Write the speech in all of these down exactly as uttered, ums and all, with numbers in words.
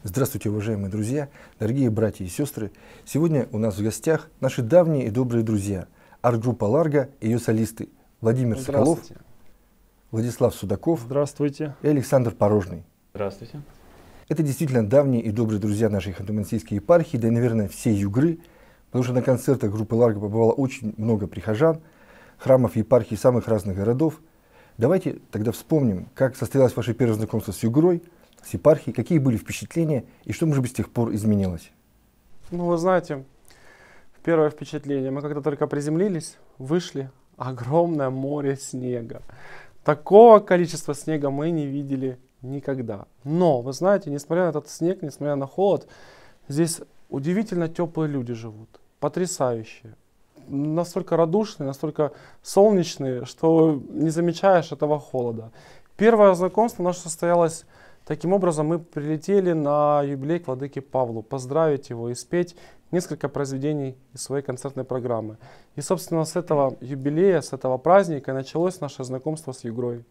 Здравствуйте, уважаемые друзья, дорогие братья и сестры. Сегодня у нас в гостях наши давние и добрые друзья, арт-группа «Ларго» и ее солисты Владимир Соколов, Владислав Судаков Здравствуйте. и Александр Порожный. Здравствуйте. Это действительно давние и добрые друзья нашей Ханты-Мансийской епархии, да и, наверное, всей Югры, потому что на концертах группы «Ларго» побывало очень много прихожан, храмов епархии самых разных городов. Давайте тогда вспомним, как состоялось ваше первое знакомство с Югрой, с епархией, какие были впечатления и что, может быть, с тех пор изменилось? Ну, вы знаете, первое впечатление, мы когда только приземлились, вышли, огромное море снега. Такого количества снега мы не видели никогда. Но, вы знаете, несмотря на этот снег, несмотря на холод, здесь удивительно теплые люди живут, потрясающие. Настолько радушные, настолько солнечные, что не замечаешь этого холода. Первое знакомство наше состоялось таким образом. Мы прилетели на юбилей к владыке Павлу, поздравить его и спеть несколько произведений из своей концертной программы. И, собственно, с этого юбилея, с этого праздника началось наше знакомство с Югрой.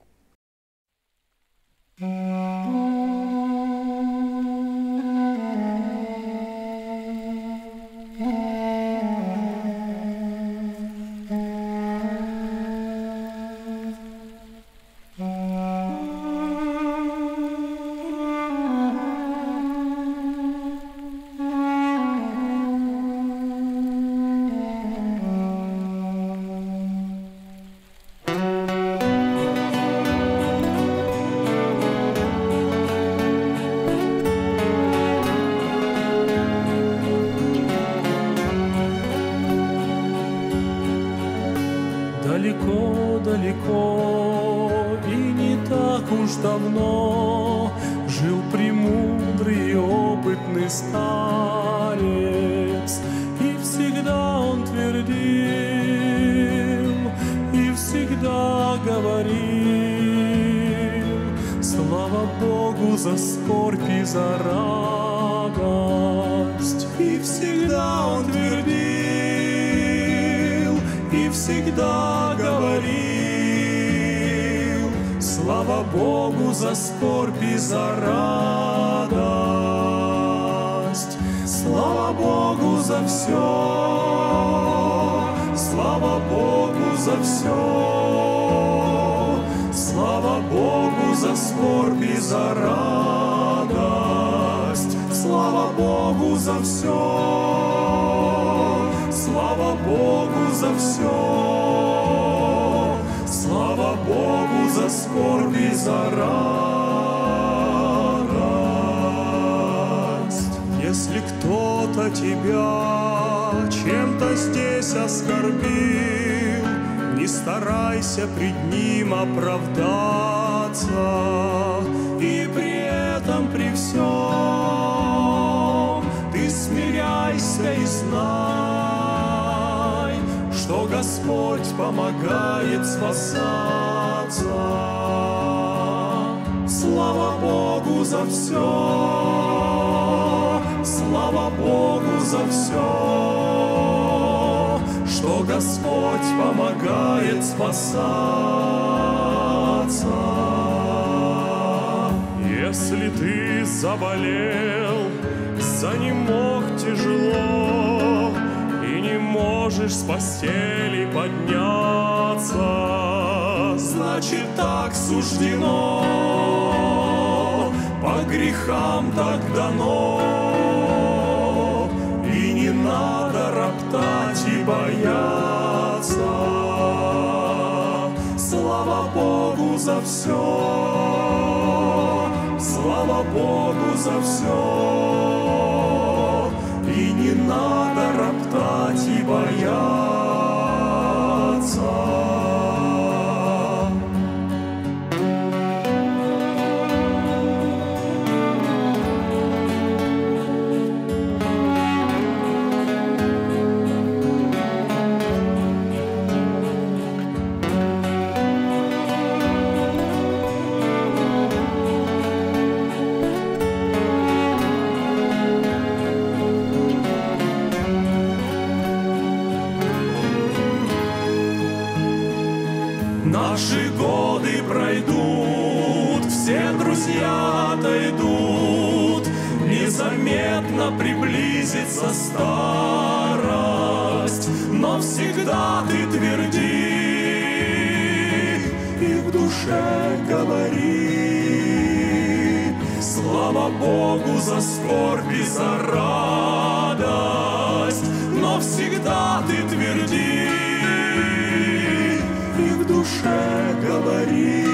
Далеко-далеко и не так уж давно жил премудрый и опытный старец, и всегда он твердил, и всегда говорил: слава Богу за скорбь и за радость. И всегда он твердил, и всегда говорил: слава Богу за скорбь и за радость. Слава Богу за все, слава Богу за все, слава Богу за скорбь и за радость. Слава Богу за все, слава Богу за все, слава Богу за скорбь и за радость. Если кто-то тебя чем-то здесь оскорбил, не старайся пред ним оправдаться, и при этом при всем ты смиряйся и знай, что Господь помогает спасаться. Слава Богу за все, слава Богу за все, что Господь помогает спасаться. Если ты заболел, занемог тяжело, и не можешь с постели подняться, значит, так суждено, по грехам так дано, и не надо роптать и бояться. Слава Богу за все, слава Богу за все, и не надо роптать и бояться. Наши годы пройдут, все друзья отойдут, не незаметно приблизится старость, но всегда ты тверди и в душе говори: слава Богу за скорбь и за радость, но всегда ты тверди и в душе говори: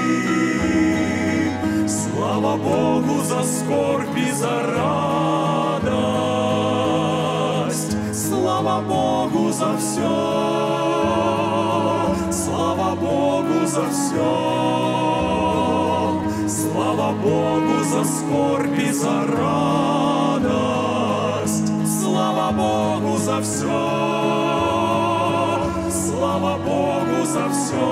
слава Богу за скорбь и за радость, слава Богу за все, слава Богу за все, слава Богу за скорбь и за радость, слава Богу за все, слава Богу за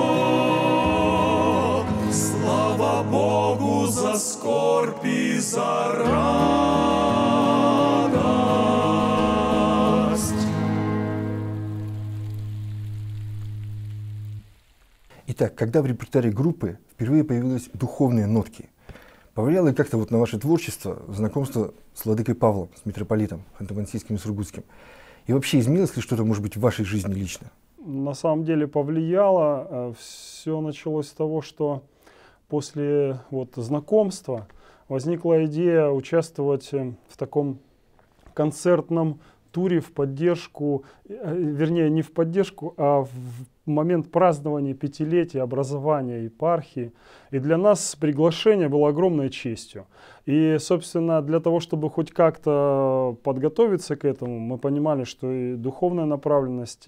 все, слава Богу за скорбь и за радость. Итак, когда в репертуаре группы впервые появились духовные нотки, повлияло ли как-то вот на ваше творчество знакомство с владыкой Павлом, с митрополитом Ханты-Мансийским и Сургутским? И вообще изменилось ли что-то, может быть, в вашей жизни лично? На самом деле повлияло. Все началось с того, что после вот знакомства возникла идея участвовать в таком концертном туре в поддержку, вернее, не в поддержку, а в момент празднования пятилетия образования епархии. И для нас приглашение было огромной честью. И, собственно, для того, чтобы хоть как-то подготовиться к этому, мы понимали, что и духовная направленность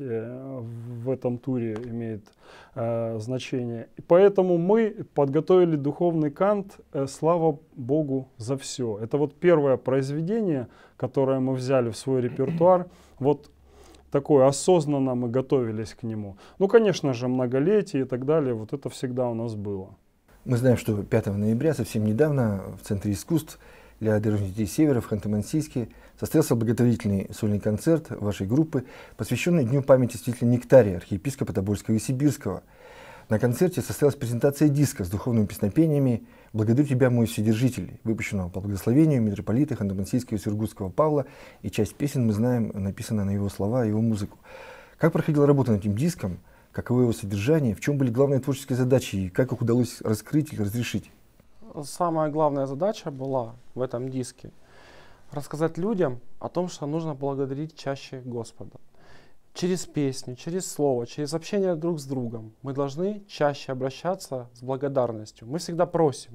в этом туре имеет э, значение. И поэтому мы подготовили духовный кант «Слава Богу за все». Это вот первое произведение, которое мы взяли в свой репертуар. Вот такое осознанно мы готовились к нему. Ну, конечно же, многолетие и так далее, вот это всегда у нас было. Мы знаем, что пятого ноября, совсем недавно, в Центре искусств для одаренных детей Севера в Ханты-Мансийске состоялся благотворительный сольный концерт вашей группы, посвященный Дню памяти святителя Нектария, архиепископа Тобольского и Сибирского. На концерте состоялась презентация диска с духовными песнопениями «Благодарю тебя, мой Вседержитель», выпущенного по благословению митрополита Ханты-Мансийского и Сургутского Павла, и часть песен, мы знаем, написана на его слова и его музыку. Как проходила работа над этим диском? Каково его содержание, в чем были главные творческие задачи и как их удалось раскрыть или разрешить? Самая главная задача была в этом диске рассказать людям о том, что нужно благодарить чаще Господа. Через песню, через слово, через общение друг с другом мы должны чаще обращаться с благодарностью. Мы всегда просим,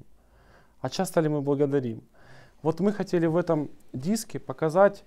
а часто ли мы благодарим? Вот мы хотели в этом диске показать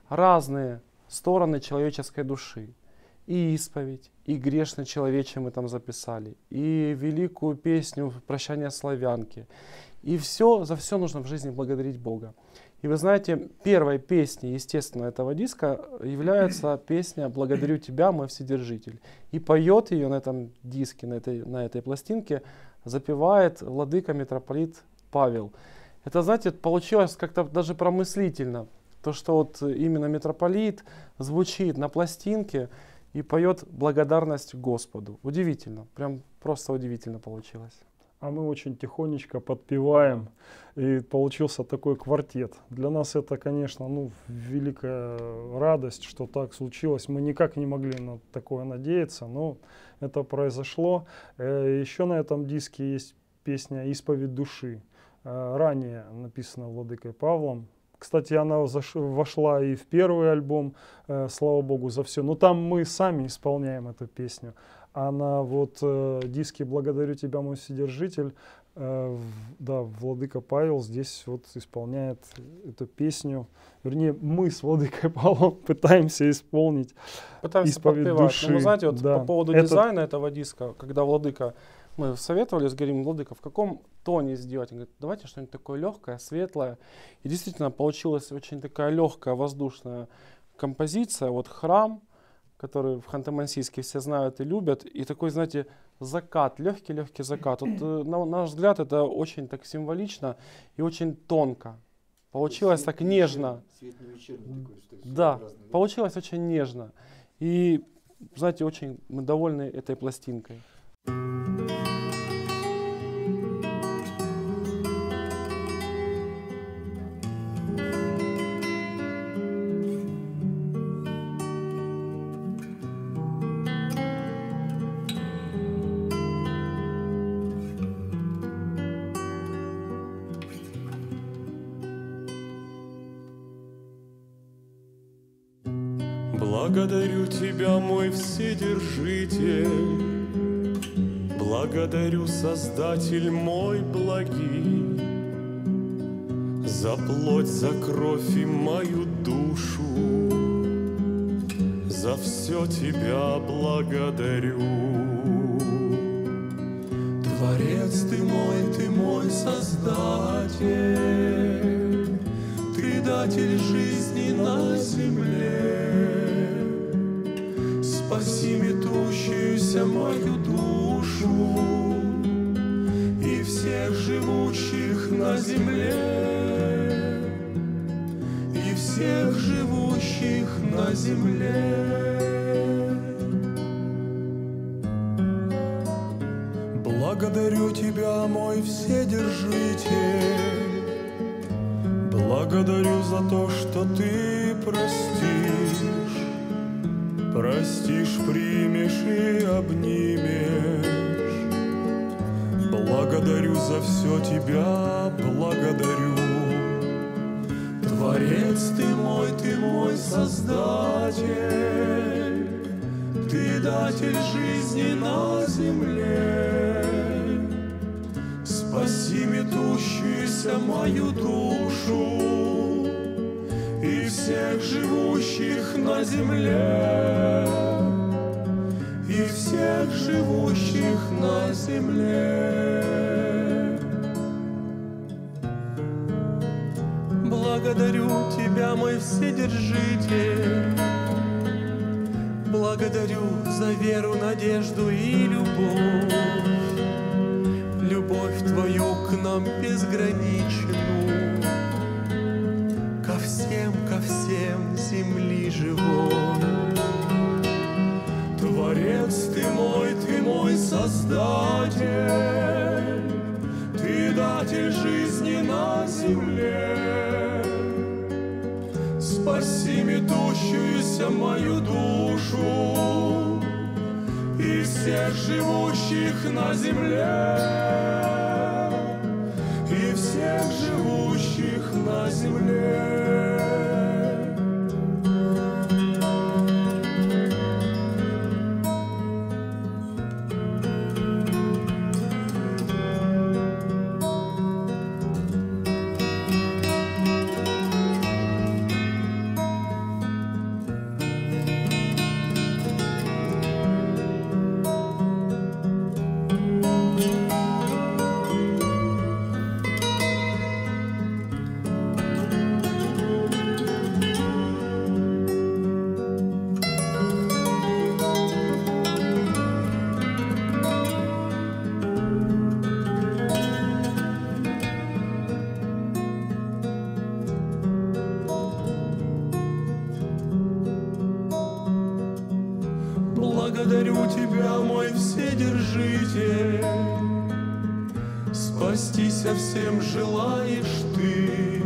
разные стороны человеческой души. И исповедь, и грешный человече мы там записали, и великую песню «Прощание славянки». И все, за все нужно в жизни благодарить Бога. И вы знаете, первой песней, естественно, этого диска является песня «Благодарю тебя, мой Вседержитель». И поет ее на этом диске, на этой, на этой пластинке, запевает владыка митрополит Павел. Это, знаете, получилось как-то даже промыслительно. То, что вот именно митрополит звучит на пластинке и поет благодарность Господу. Удивительно, прям просто удивительно получилось. А мы очень тихонечко подпеваем, и получился такой квартет. Для нас это, конечно, ну, великая радость, что так случилось. Мы никак не могли на такое надеяться, но это произошло. Еще на этом диске есть песня «Исповедь души», ранее написана владыкой Павлом. Кстати, она вошла и в первый альбом «Слава Богу за все». Но там мы сами исполняем эту песню. А на вот э, диске «Благодарю тебя, мой Вседержитель», э, да, владыка Павел здесь вот исполняет эту песню. Вернее, мы с владыкой Павлом пытаемся исполнить Пытаемся исповедь подпевать. души. Но вы знаете, вот да. по поводу Это... дизайна этого диска, когда владыка, мы советовались, говорим, владыка, в каком тоне сделать? Он говорит, давайте что-нибудь такое легкое, светлое. И действительно получилась очень такая легкая, воздушная композиция. Вот храм, который в Ханты-Мансийске все знают и любят, и такой, знаете, закат, легкий-легкий закат. Вот, на наш взгляд, это очень так символично и очень тонко. Получилось так нежно. Да, получилось очень нежно. И, знаете, очень мы довольны этой пластинкой. Благодарю Тебя, мой Вседержитель, благодарю, Создатель мой благий, за плоть, за кровь и мою душу, за все Тебя благодарю. Творец Ты мой, Ты мой Создатель, Ты датель жизни на земле. Спаси метущуюся мою душу и всех живущих на земле, и всех живущих на земле. Благодарю Тебя, мой Вседержитель, благодарю за то, что Ты простишь, простишь, примешь и обнимешь. Благодарю за все Тебя, благодарю. Творец Ты мой, Ты мой Создатель, Ты датель жизни на земле. Спаси метущуюся мою душу и всех живущих на земле, и всех живущих на земле. Благодарю Тебя, мой Вседержитель, благодарю за веру, надежду и любовь, любовь Твою к нам безграничную, ко всем, ко всем земли живой. Творец Ты мой, Ты мой Создатель, Ты датель жизни на земле. Спаси метущуюся мою душу и всех живущих на земле, и всех живущих на земле. Благодарю Тебя, мой Вседержитель, спастися всем желаешь Ты.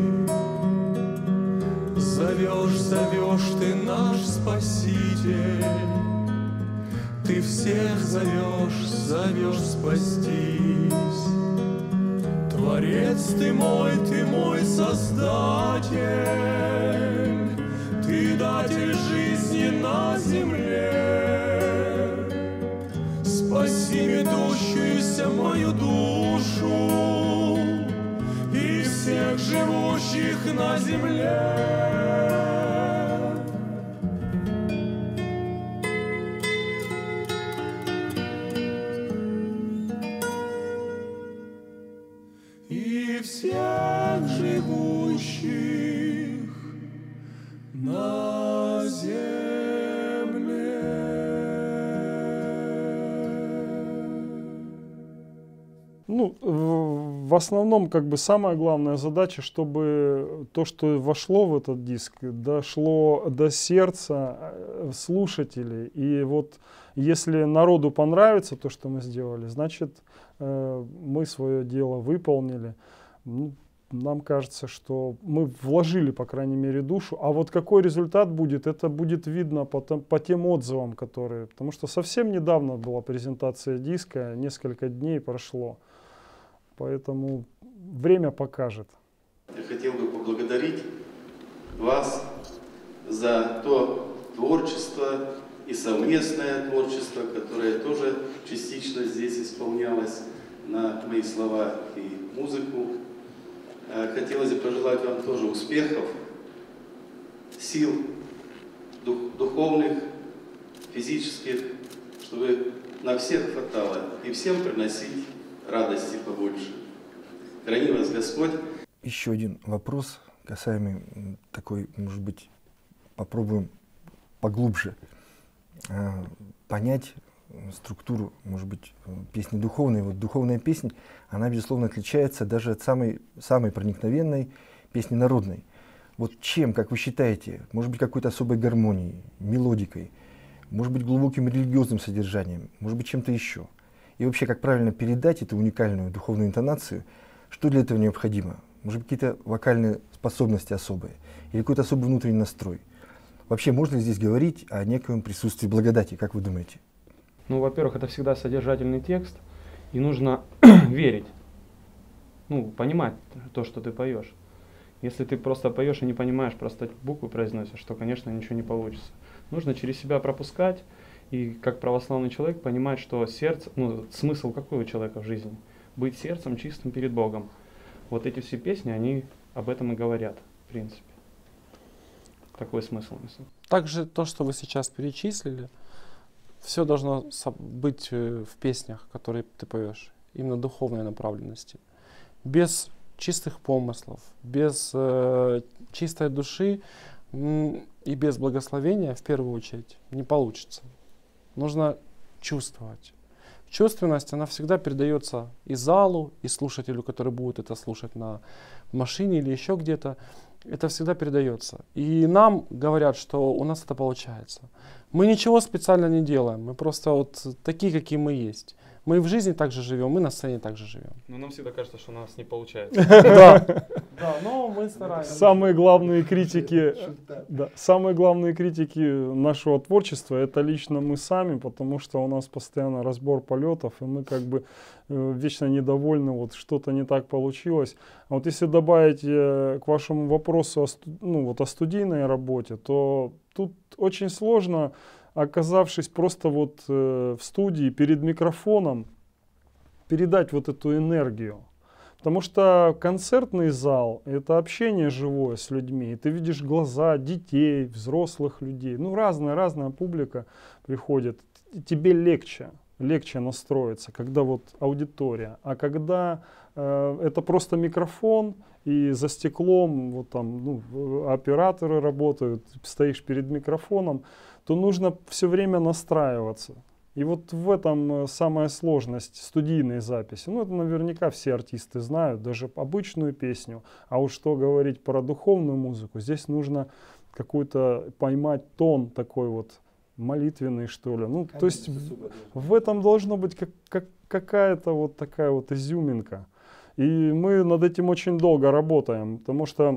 Зовешь, зовешь Ты, наш Спаситель, Ты всех зовешь, зовешь спастись. Творец Ты мой, Ты мой Создатель, Ты датель жизни на земле. Спаси ведущуюся мою душу и всех живущих на земле. И всех живущих на земле. Ну, в основном, как бы, самая главная задача, чтобы то, что вошло в этот диск, дошло до сердца слушателей. И вот если народу понравится то, что мы сделали, значит, мы свое дело выполнили. Ну, нам кажется, что мы вложили, по крайней мере, душу. А вот какой результат будет, это будет видно по, по тем отзывам, которые... Потому что совсем недавно была презентация диска, несколько дней прошло. Поэтому время покажет. Я хотел бы поблагодарить вас за то творчество и совместное творчество, которое тоже частично здесь исполнялось на мои слова и музыку. Хотелось бы пожелать вам тоже успехов, сил дух, духовных, физических, чтобы на всех хватало и всем приносить радости побольше. Храни вас Господь. Еще один вопрос, касаемый такой, может быть, попробуем поглубже э, понять структуру, может быть, песни духовной. Вот духовная песня, она, безусловно, отличается даже от самой, самой проникновенной песни народной. Вот чем, как вы считаете, может быть, какой-то особой гармонией, мелодикой, может быть, глубоким религиозным содержанием, может быть, чем-то еще? И вообще, как правильно передать эту уникальную духовную интонацию, что для этого необходимо? Может быть, какие-то вокальные способности особые или какой-то особый внутренний настрой? Вообще, можно ли здесь говорить о некоем присутствии благодати, как вы думаете? Ну, во-первых, это всегда содержательный текст, и нужно верить, ну, понимать то, что ты поешь. Если ты просто поешь и не понимаешь, просто буквы произносишь, то, конечно, ничего не получится. Нужно через себя пропускать и, как православный человек, понимать, что сердце, ну, смысл какой у человека в жизни? Быть сердцем чистым перед Богом. Вот эти все песни, они об этом и говорят, в принципе. Такой смысл несут. Также то, что вы сейчас перечислили, все должно быть в песнях, которые ты поешь, именно духовной направленности. Без чистых помыслов, без э, чистой души м, и без благословения, в первую очередь, не получится. Нужно чувствовать. Чувственность, она всегда передается и залу, и слушателю, который будет это слушать на машине или еще где-то. Это всегда передается. И нам говорят, что у нас это получается. Мы ничего специально не делаем. Мы просто вот такие, какие мы есть. Мы в жизни так же живем, мы на сцене так же живем. Но нам всегда кажется, что у нас не получается. Да, да, но мы стараемся. Самые главные критики, да, самые главные критики нашего творчества — это лично мы сами, потому что у нас постоянно разбор полетов, и мы как бы э, вечно недовольны, вот что-то не так получилось. А вот если добавить э, к вашему вопросу о, сту- ну, вот о студийной работе, то тут очень сложно, оказавшись просто вот э, в студии перед микрофоном, передать вот эту энергию. Потому что концертный зал — это общение живое с людьми. И ты видишь глаза детей, взрослых людей. Ну, разная, разная публика приходит. И тебе легче, легче настроиться, когда вот аудитория. А когда э, это просто микрофон, и за стеклом вот там, ну, операторы работают, стоишь перед микрофоном, то нужно все время настраиваться. И вот в этом самая сложность студийной записи. Ну, это наверняка все артисты знают, даже обычную песню. А уж что говорить про духовную музыку, здесь нужно какой-то поймать тон такой вот молитвенный, что ли. Ну, то есть в, в этом должно быть как, как, какая-то вот такая вот изюминка. И мы над этим очень долго работаем, потому что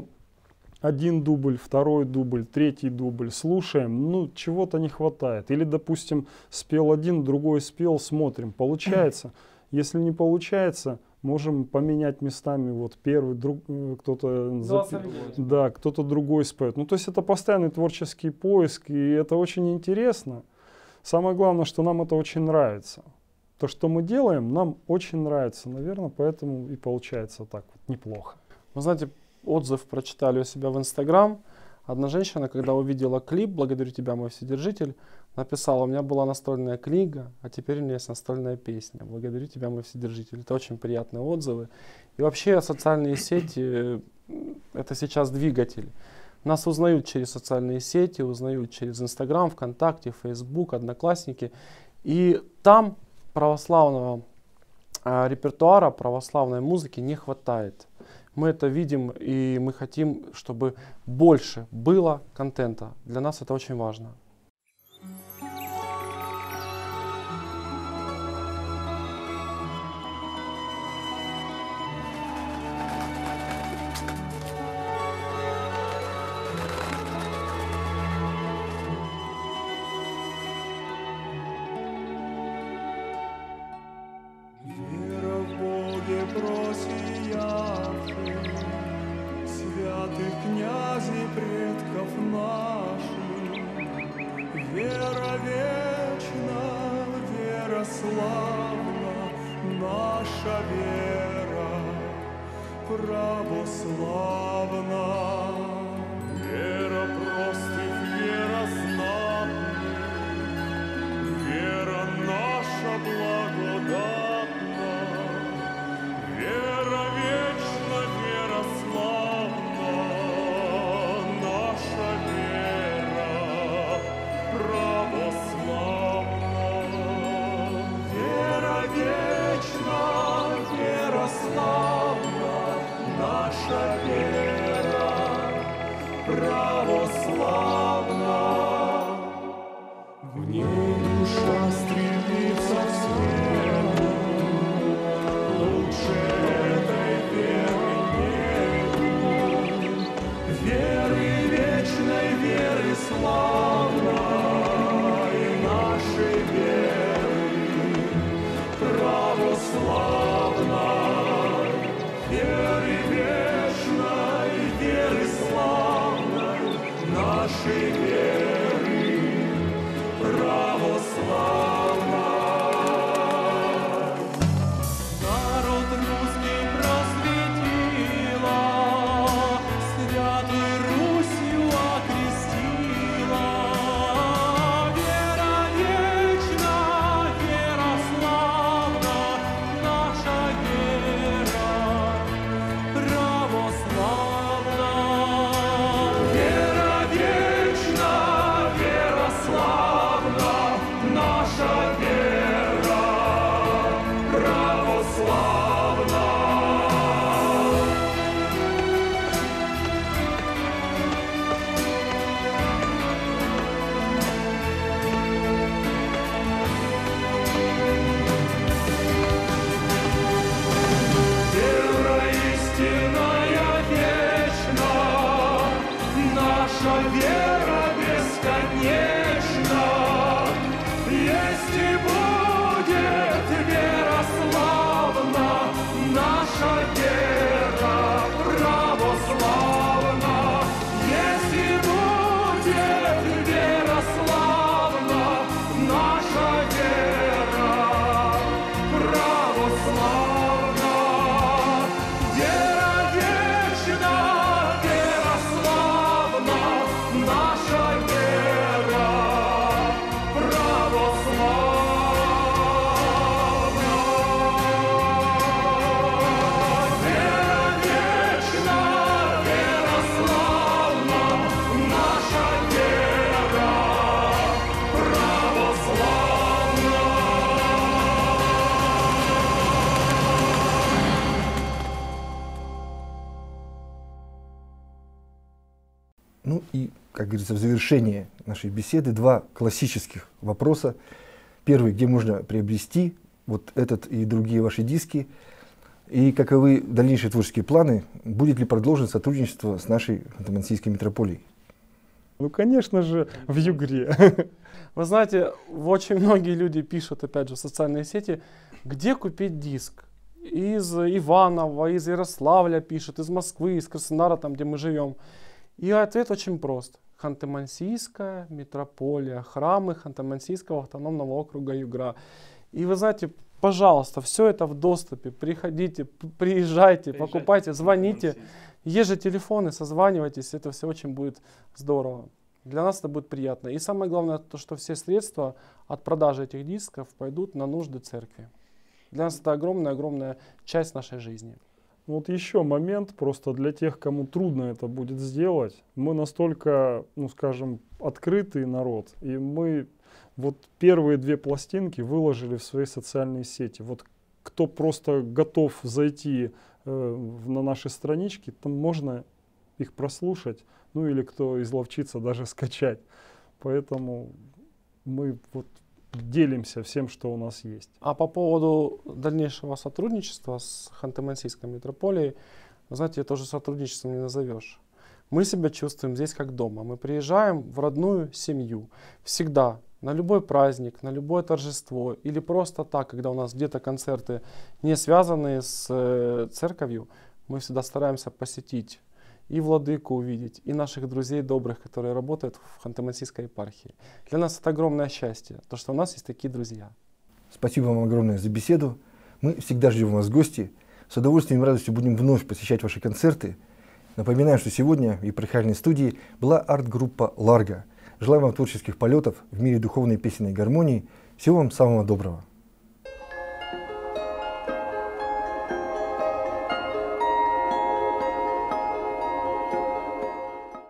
один дубль, второй дубль, третий дубль, слушаем, ну, чего-то не хватает. Или, допустим, спел один, другой спел, смотрим, получается. Если не получается, можем поменять местами, вот первый, друг, кто-то запи... да, кто-то другой споет. Ну, то есть это постоянный творческий поиск, и это очень интересно. Самое главное, что нам это очень нравится. То, что мы делаем, нам очень нравится, наверное, поэтому и получается так вот неплохо. Вы знаете, отзыв прочитали у себя в Инстаграм. Одна женщина, когда увидела клип «Благодарю тебя, мой вседержитель», написала: у меня была настольная книга, а теперь у меня есть настольная песня. Благодарю тебя, мой вседержитель. Это очень приятные отзывы. И вообще социальные сети — это сейчас двигатель. Нас узнают через социальные сети, узнают через Инстаграм, ВКонтакте, Фейсбук, Одноклассники. И там православного э, репертуара, православной музыки не хватает. Мы это видим, и мы хотим, чтобы больше было контента. Для нас это очень важно. Вера в Боге просиявший, святых князей предков наших, славна наша вера, православна. Вера простых, вера знатных, вера наша благодатна, вера вечна, вера славна, наша вера православна. Вера вечна, вера славна, наша вера православна. В ней душа стремится к свету, лучше этой веры нету. Веры вечной, веры славной, нашей веры православной. Веры вечной, веры славной, нашей веры православной. Народ русский просветила, Святой Русью окрестила. Вера вечна, вера славна, наша вера православна. Вера вечна, вера славна, наша вера православна. Вера истинная вечна, наша вера бесконечна. Есть и будет вера славна, наша вера православна. Есть и будет вера славна, наша вера православна. Вера вечна, вера славна, наша вера православна. Вера вечна, вера славна, наша вера православна. Ну и, как говорится, в завершение нашей беседы два классических вопроса. Первый, где можно приобрести вот этот и другие ваши диски, и каковы дальнейшие творческие планы, будет ли продолжено сотрудничество с нашей Ханты-Мансийской митрополией? Ну, конечно же, в Югре. Вы знаете, очень многие люди пишут, опять же, в социальные сети, где купить диск. Из Иваново, из Ярославля пишут, из Москвы, из Краснодара, там, где мы живем. И ответ очень прост. Ханты-Мансийская митрополия, храмы Ханты-Мансийского автономного округа Югра. И вы знаете, пожалуйста, все это в доступе. Приходите, п- приезжайте, Приезжайте, покупайте, звоните. Ханты-Мансийск. Есть же телефоны, созванивайтесь, это все очень будет здорово. Для нас это будет приятно. И самое главное, то, что все средства от продажи этих дисков пойдут на нужды церкви. Для нас это огромная-огромная часть нашей жизни. Вот еще момент, просто для тех, кому трудно это будет сделать. Мы настолько, ну скажем, открытый народ, и мы вот первые две пластинки выложили в свои социальные сети. Вот кто просто готов зайти э, на наши странички, там можно их прослушать, ну или кто изловчится даже скачать. Поэтому мы вот делимся всем, что у нас есть. А по поводу дальнейшего сотрудничества с Ханты-Мансийской митрополией, вы знаете, это уже сотрудничеством не назовешь. Мы себя чувствуем здесь как дома. Мы приезжаем в родную семью. Всегда, на любой праздник, на любое торжество или просто так, когда у нас где-то концерты, не связанные с э, церковью, мы всегда стараемся посетить и владыку увидеть, и наших друзей добрых, которые работают в Ханты-Мансийской епархии. Для нас это огромное счастье, то, что у нас есть такие друзья. Спасибо вам огромное за беседу. Мы всегда ждем вас в гости. С удовольствием и радостью будем вновь посещать ваши концерты. Напоминаю, что сегодня в епархиальной студии была арт-группа «Ларго». Желаю вам творческих полетов в мире духовной песенной гармонии. Всего вам самого доброго.